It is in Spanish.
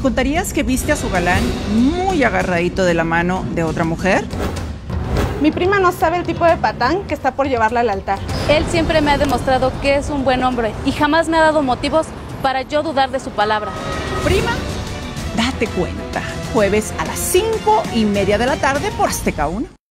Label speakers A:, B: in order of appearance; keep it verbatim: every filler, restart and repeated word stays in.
A: ¿Contarías que viste a su galán muy agarradito de la mano de otra mujer?
B: Mi prima no sabe el tipo de patán que está por llevarla al altar.
C: Él siempre me ha demostrado que es un buen hombre y jamás me ha dado motivos para yo dudar de su palabra.
A: Prima, date cuenta. Jueves a las cinco y media de la tarde por Azteca uno.